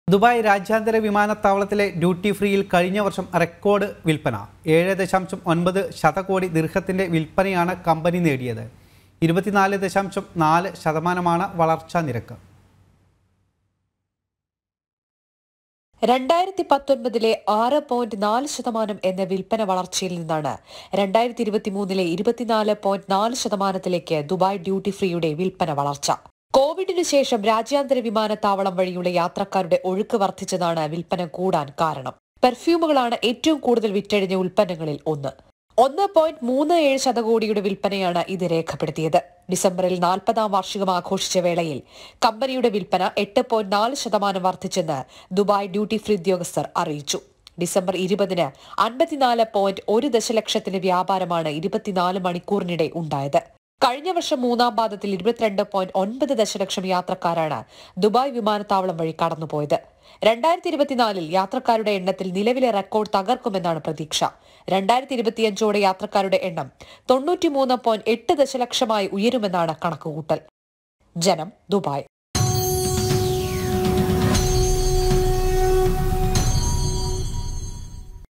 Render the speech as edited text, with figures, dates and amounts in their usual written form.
Dubai രാജ്യാന്തര വിമാനത്താവളത്തിലെ duty ഫ്രീയിൽ കഴിഞ്ഞ വർഷം റെക്കോർഡ് വിൽപ്പന 7.9 ശതകോടി ദിർഹത്തിന്റെ വിൽപ്പനയാണ് കമ്പനി നേടിയത്. 24.4% വളർച്ചാ നിരക്ക്. 2019 6.4% എന്ന വിൽപ്പന വളർച്ചയിൽ നിന്നാണ് 2023 24.4% ദുബായ് ഡ്യൂട്ടി ഫ്രീയുടെ വിൽപ്പന വളർച്ച. കോവിഡിനു ശേഷം രാജ്യാന്തര വിമാനത്താവളം വഴിയുള്ള യാത്രക്കാരുടെ ഒഴുക്ക് വർദ്ധിച്ചതാണ് വിൽപ്പന കൂടാൻ കാരണം. പെർഫ്യൂമുകളാണ് ഏറ്റവും കൂടുതൽ വിറ്റഴിഞ്ഞ ഉൽപ്പന്നങ്ങളിൽ ഒന്ന്. 1.37 ശതകോടിയുടെ വിൽപ്പനയാണ് ഇത് രേഖപ്പെടുത്തിയത്. ഡിസംബറിൽ 40ാം വാർഷികം ആഘോഷിച്ച വേളയിൽ കമ്പനിയുടെ വിൽപ്പന 8.4% വർദ്ധിച്ചെന്ന് ദുബായ് ഡ്യൂട്ടി ഫ്രീ ഉദ്യോഗസ്ഥർ അറിയിച്ചു. ഡിസംബർ 20-ന് 54.1 ദശലക്ഷത്തിന്റെ വ്യാപാരമാണ് 24 മണിക്കൂറിനിടെ ഉണ്ടായത്. കഴിഞ്ഞ വർഷം മൂന്നാം പാദത്തിൽ 22.9 ദശലക്ഷം യാത്രക്കാരാണ് ദുബായ് വിമാനത്താവളം വഴി കടന്നുപോയത്. 2024 യാത്രക്കാരുടെ എണ്ണത്തിൽ നിലവിലെ റെക്കോർഡ് തകർക്കുമെന്നാണ് പ്രതീക്ഷ. 2025 യാത്രക്കാരുടെ എണ്ണം 93.8 ദശലക്ഷമായി ഉയരുമെന്നാണ് കണക്കുകൂട്ടൽ. ജനം, ദുബായ്.